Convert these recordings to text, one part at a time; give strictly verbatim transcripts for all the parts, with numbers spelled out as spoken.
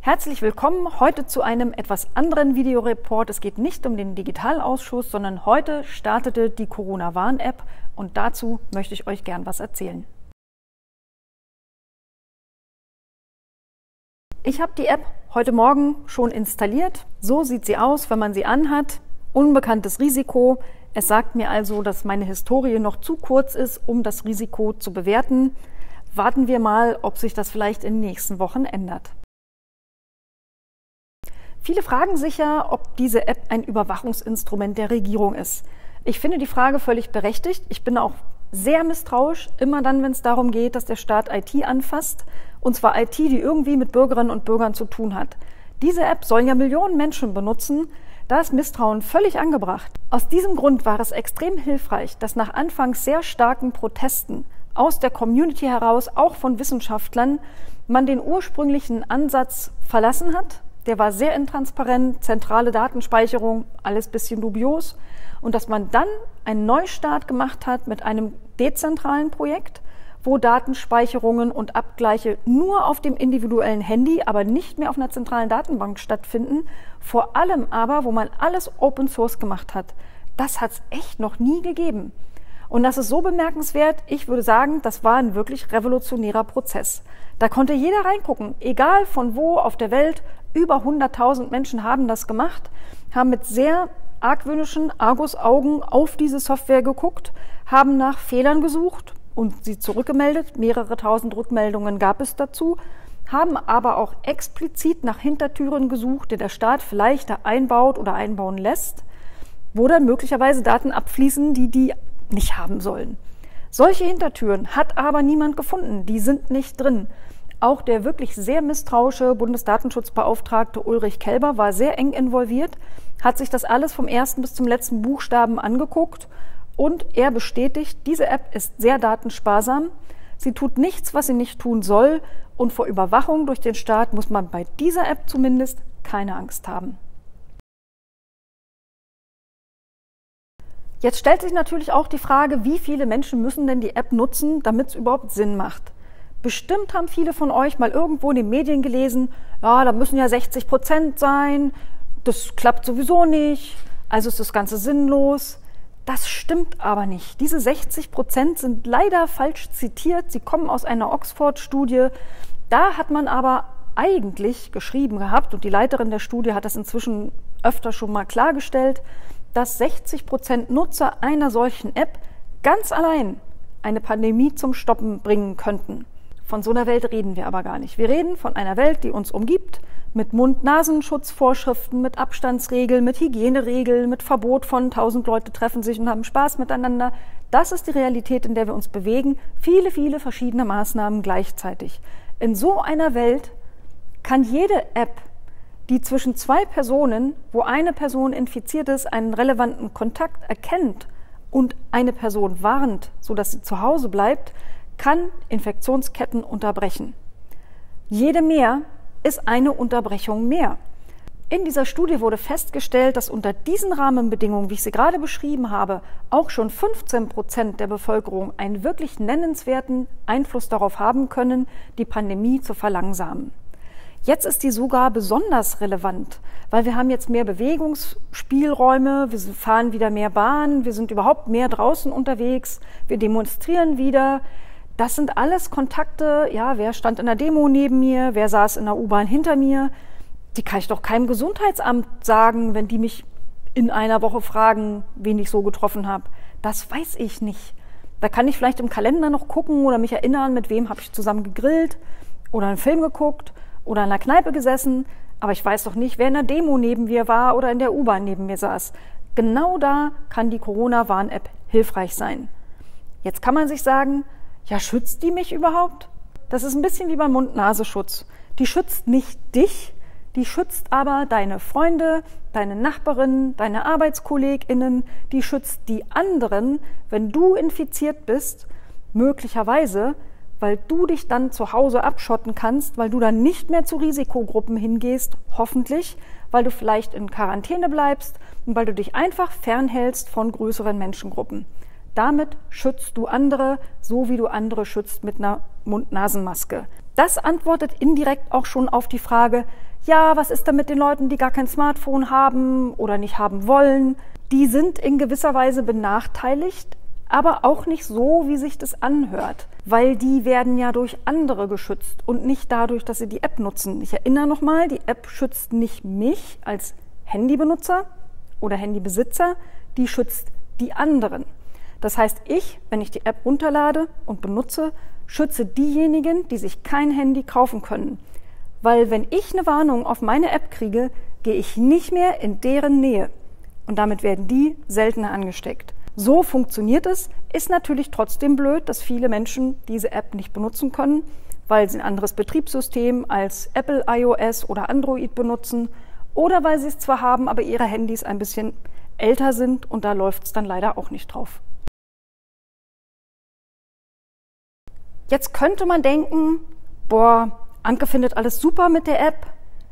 Herzlich willkommen heute zu einem etwas anderen Videoreport. Es geht nicht um den Digitalausschuss, sondern heute startete die Corona-Warn-App und dazu möchte ich euch gern was erzählen. Ich habe die App heute Morgen schon installiert. So sieht sie aus, wenn man sie anhat. Unbekanntes Risiko. Es sagt mir also, dass meine Historie noch zu kurz ist, um das Risiko zu bewerten. Warten wir mal, ob sich das vielleicht in den nächsten Wochen ändert. Viele fragen sich ja, ob diese App ein Überwachungsinstrument der Regierung ist. Ich finde die Frage völlig berechtigt. Ich bin auch sehr misstrauisch, immer dann, wenn es darum geht, dass der Staat I T anfasst. Und zwar I T, die irgendwie mit Bürgerinnen und Bürgern zu tun hat. Diese App sollen ja Millionen Menschen benutzen. Da ist Misstrauen völlig angebracht. Aus diesem Grund war es extrem hilfreich, dass nach anfangs sehr starken Protesten aus der Community heraus, auch von Wissenschaftlern, man den ursprünglichen Ansatz verlassen hat. Der war sehr intransparent, zentrale Datenspeicherung, alles bisschen dubios. Und dass man dann einen Neustart gemacht hat mit einem dezentralen Projekt, wo Datenspeicherungen und Abgleiche nur auf dem individuellen Handy, aber nicht mehr auf einer zentralen Datenbank stattfinden. Vor allem aber, wo man alles Open Source gemacht hat. Das hat es echt noch nie gegeben. Und das ist so bemerkenswert, ich würde sagen, das war ein wirklich revolutionärer Prozess. Da konnte jeder reingucken, egal von wo auf der Welt. Über hunderttausend Menschen haben das gemacht, haben mit sehr argwöhnischen Argusaugen auf diese Software geguckt, haben nach Fehlern gesucht und sie zurückgemeldet. Mehrere tausend Rückmeldungen gab es dazu, haben aber auch explizit nach Hintertüren gesucht, die der Staat vielleicht da einbaut oder einbauen lässt, wo dann möglicherweise Daten abfließen, die die nicht haben sollen. Solche Hintertüren hat aber niemand gefunden, die sind nicht drin. Auch der wirklich sehr misstrauische Bundesdatenschutzbeauftragte Ulrich Kelber war sehr eng involviert, hat sich das alles vom ersten bis zum letzten Buchstaben angeguckt und er bestätigt, diese App ist sehr datensparsam. Sie tut nichts, was sie nicht tun soll und vor Überwachung durch den Staat muss man bei dieser App zumindest keine Angst haben. Jetzt stellt sich natürlich auch die Frage, wie viele Menschen müssen denn die App nutzen, damit es überhaupt Sinn macht. Bestimmt haben viele von euch mal irgendwo in den Medien gelesen, ja, da müssen ja sechzig Prozent sein, das klappt sowieso nicht, also ist das Ganze sinnlos. Das stimmt aber nicht. Diese sechzig Prozent sind leider falsch zitiert, sie kommen aus einer Oxford-Studie. Da hat man aber eigentlich geschrieben gehabt, und die Leiterin der Studie hat das inzwischen öfter schon mal klargestellt, dass sechzig Prozent Nutzer einer solchen App ganz allein eine Pandemie zum Stoppen bringen könnten. Von so einer Welt reden wir aber gar nicht. Wir reden von einer Welt, die uns umgibt, mit Mund-Nasen-Schutzvorschriften, mit Abstandsregeln, mit Hygieneregeln, mit Verbot von tausend Leute treffen sich und haben Spaß miteinander. Das ist die Realität, in der wir uns bewegen. Viele, viele verschiedene Maßnahmen gleichzeitig. In so einer Welt kann jede App, die zwischen zwei Personen, wo eine Person infiziert ist, einen relevanten Kontakt erkennt und eine Person warnt, sodass sie zu Hause bleibt, kann Infektionsketten unterbrechen. Jede mehr ist eine Unterbrechung mehr. In dieser Studie wurde festgestellt, dass unter diesen Rahmenbedingungen, wie ich sie gerade beschrieben habe, auch schon fünfzehn Prozent der Bevölkerung einen wirklich nennenswerten Einfluss darauf haben können, die Pandemie zu verlangsamen. Jetzt ist die sogar besonders relevant, weil wir haben jetzt mehr Bewegungsspielräume, wir fahren wieder mehr Bahn, wir sind überhaupt mehr draußen unterwegs, wir demonstrieren wieder. Das sind alles Kontakte, ja, wer stand in der Demo neben mir, wer saß in der U-Bahn hinter mir. Die kann ich doch keinem Gesundheitsamt sagen, wenn die mich in einer Woche fragen, wen ich so getroffen habe. Das weiß ich nicht. Da kann ich vielleicht im Kalender noch gucken oder mich erinnern, mit wem habe ich zusammen gegrillt oder einen Film geguckt oder in einer Kneipe gesessen. Aber ich weiß doch nicht, wer in der Demo neben mir war oder in der U-Bahn neben mir saß. Genau da kann die Corona-Warn-App hilfreich sein. Jetzt kann man sich sagen, ja, schützt die mich überhaupt? Das ist ein bisschen wie beim Mund-Nasenschutz. Die schützt nicht dich, die schützt aber deine Freunde, deine Nachbarinnen, deine ArbeitskollegInnen, die schützt die anderen, wenn du infiziert bist, möglicherweise, weil du dich dann zu Hause abschotten kannst, weil du dann nicht mehr zu Risikogruppen hingehst, hoffentlich, weil du vielleicht in Quarantäne bleibst und weil du dich einfach fernhältst von größeren Menschengruppen. Damit schützt du andere, so wie du andere schützt mit einer Mund-Nasen-Maske. Das antwortet indirekt auch schon auf die Frage, ja, was ist denn mit den Leuten, die gar kein Smartphone haben oder nicht haben wollen? Die sind in gewisser Weise benachteiligt, aber auch nicht so, wie sich das anhört, weil die werden ja durch andere geschützt und nicht dadurch, dass sie die App nutzen. Ich erinnere nochmal, die App schützt nicht mich als Handybenutzer oder Handybesitzer, die schützt die anderen. Das heißt, ich, wenn ich die App runterlade und benutze, schütze diejenigen, die sich kein Handy kaufen können. Weil wenn ich eine Warnung auf meine App kriege, gehe ich nicht mehr in deren Nähe. Und damit werden die seltener angesteckt. So funktioniert es, ist natürlich trotzdem blöd, dass viele Menschen diese App nicht benutzen können, weil sie ein anderes Betriebssystem als Apple iOS oder Android benutzen oder weil sie es zwar haben, aber ihre Handys ein bisschen älter sind und da läuft es dann leider auch nicht drauf. Jetzt könnte man denken, boah, Anke findet alles super mit der App.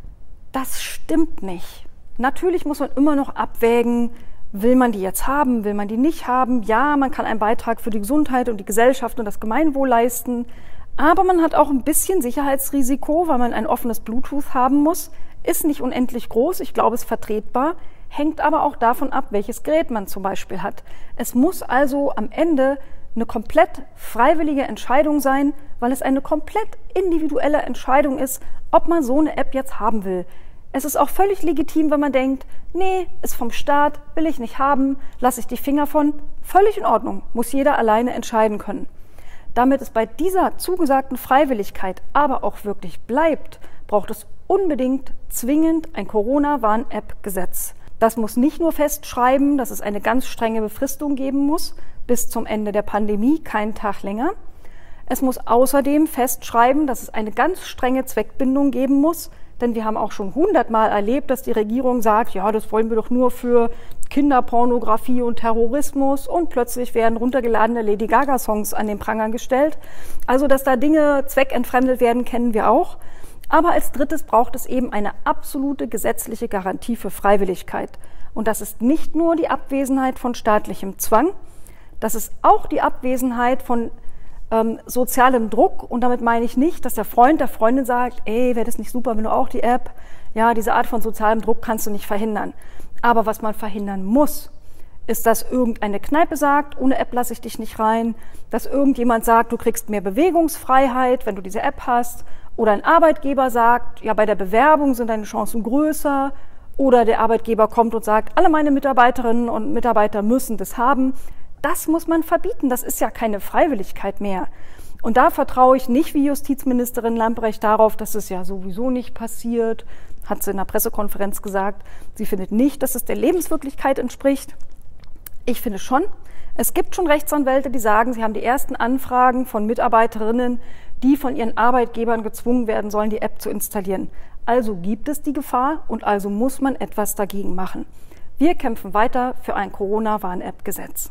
Das stimmt nicht. Natürlich muss man immer noch abwägen, will man die jetzt haben, will man die nicht haben? Ja, man kann einen Beitrag für die Gesundheit und die Gesellschaft und das Gemeinwohl leisten, aber man hat auch ein bisschen Sicherheitsrisiko, weil man ein offenes Bluetooth haben muss. Ist nicht unendlich groß, ich glaube, es ist vertretbar, hängt aber auch davon ab, welches Gerät man zum Beispiel hat. Es muss also am Ende eine komplett freiwillige Entscheidung sein, weil es eine komplett individuelle Entscheidung ist, ob man so eine App jetzt haben will. Es ist auch völlig legitim, wenn man denkt, nee, ist vom Staat, will ich nicht haben, lasse ich die Finger von. Völlig in Ordnung, muss jeder alleine entscheiden können. Damit es bei dieser zugesagten Freiwilligkeit aber auch wirklich bleibt, braucht es unbedingt zwingend ein Corona-Warn-App-Gesetz. Das muss nicht nur festschreiben, dass es eine ganz strenge Befristung geben muss, bis zum Ende der Pandemie, keinen Tag länger. Es muss außerdem festschreiben, dass es eine ganz strenge Zweckbindung geben muss, denn wir haben auch schon hundertmal erlebt, dass die Regierung sagt, ja, das wollen wir doch nur für Kinderpornografie und Terrorismus und plötzlich werden runtergeladene Lady Gaga-Songs an den Pranger gestellt. Also, dass da Dinge zweckentfremdet werden, kennen wir auch. Aber als drittes braucht es eben eine absolute gesetzliche Garantie für Freiwilligkeit. Und das ist nicht nur die Abwesenheit von staatlichem Zwang, das ist auch die Abwesenheit von ähm, sozialem Druck. Und damit meine ich nicht, dass der Freund der Freundin sagt, ey, wäre das nicht super, wenn du auch die App, ja, diese Art von sozialem Druck kannst du nicht verhindern. Aber was man verhindern muss, ist, dass irgendeine Kneipe sagt, ohne App lasse ich dich nicht rein, dass irgendjemand sagt, du kriegst mehr Bewegungsfreiheit, wenn du diese App hast, oder ein Arbeitgeber sagt, ja, bei der Bewerbung sind deine Chancen größer, oder der Arbeitgeber kommt und sagt, alle meine Mitarbeiterinnen und Mitarbeiter müssen das haben. Das muss man verbieten, das ist ja keine Freiwilligkeit mehr. Und da vertraue ich nicht wie Justizministerin Lambrecht darauf, dass es ja sowieso nicht passiert, hat sie in der Pressekonferenz gesagt. Sie findet nicht, dass es der Lebenswirklichkeit entspricht. Ich finde schon, es gibt schon Rechtsanwälte, die sagen, sie haben die ersten Anfragen von Mitarbeiterinnen, die von ihren Arbeitgebern gezwungen werden sollen, die App zu installieren. Also gibt es die Gefahr und also muss man etwas dagegen machen. Wir kämpfen weiter für ein Corona-Warn-App-Gesetz.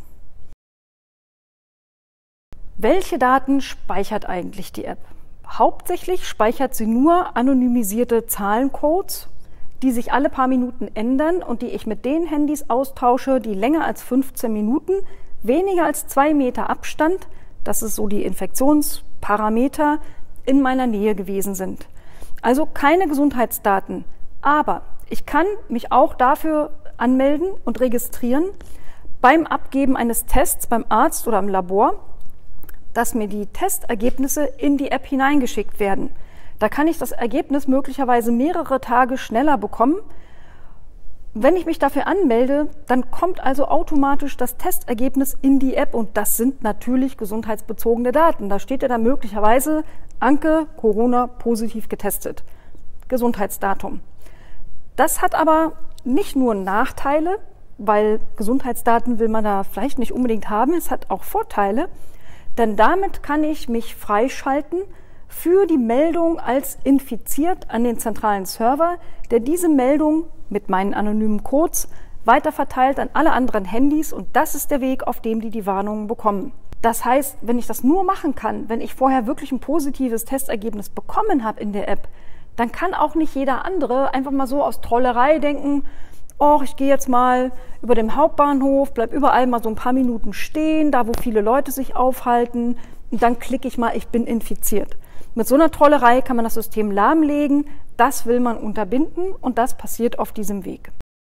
Welche Daten speichert eigentlich die App? Hauptsächlich speichert sie nur anonymisierte Zahlencodes, die sich alle paar Minuten ändern und die ich mit den Handys austausche, die länger als fünfzehn Minuten, weniger als zwei Meter Abstand, das ist so die Infektionsparameter, in meiner Nähe gewesen sind. Also keine Gesundheitsdaten. Aber ich kann mich auch dafür anmelden und registrieren beim Abgeben eines Tests beim Arzt oder im Labor, dass mir die Testergebnisse in die App hineingeschickt werden. Da kann ich das Ergebnis möglicherweise mehrere Tage schneller bekommen. Wenn ich mich dafür anmelde, dann kommt also automatisch das Testergebnis in die App und das sind natürlich gesundheitsbezogene Daten. Da steht ja dann möglicherweise Anke, Corona, positiv getestet. Gesundheitsdatum. Das hat aber nicht nur Nachteile, weil Gesundheitsdaten will man da vielleicht nicht unbedingt haben, es hat auch Vorteile, denn damit kann ich mich freischalten für die Meldung als infiziert an den zentralen Server, der diese Meldung mit meinen anonymen Codes weiterverteilt an alle anderen Handys und das ist der Weg, auf dem die die Warnungen bekommen. Das heißt, wenn ich das nur machen kann, wenn ich vorher wirklich ein positives Testergebnis bekommen habe in der App, dann kann auch nicht jeder andere einfach mal so aus Trollerei denken, oh, ich gehe jetzt mal über dem Hauptbahnhof, bleib überall mal so ein paar Minuten stehen, da wo viele Leute sich aufhalten und dann klicke ich mal, ich bin infiziert. Mit so einer Trollerei kann man das System lahmlegen, das will man unterbinden und das passiert auf diesem Weg.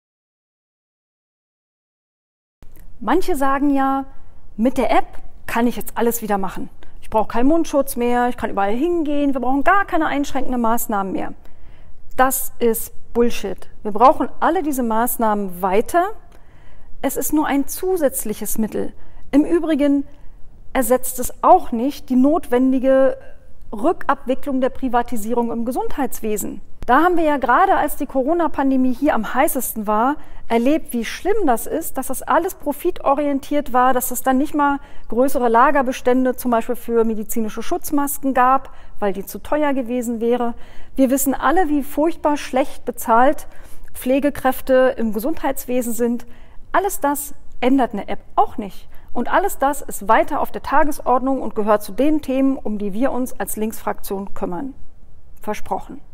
Manche sagen ja, mit der App kann ich jetzt alles wieder machen. Ich brauche keinen Mundschutz mehr, ich kann überall hingehen, wir brauchen gar keine einschränkenden Maßnahmen mehr. Das ist Bullshit. Wir brauchen alle diese Maßnahmen weiter. Es ist nur ein zusätzliches Mittel. Im Übrigen ersetzt es auch nicht die notwendige Rückabwicklung der Privatisierung im Gesundheitswesen. Da haben wir ja gerade, als die Corona-Pandemie hier am heißesten war, erlebt, wie schlimm das ist, dass das alles profitorientiert war, dass es dann nicht mal größere Lagerbestände zum Beispiel für medizinische Schutzmasken gab, weil die zu teuer gewesen wäre. Wir wissen alle, wie furchtbar schlecht bezahlt Pflegekräfte im Gesundheitswesen sind. Alles das ändert eine App auch nicht. Und alles das ist weiter auf der Tagesordnung und gehört zu den Themen, um die wir uns als Linksfraktion kümmern. Versprochen.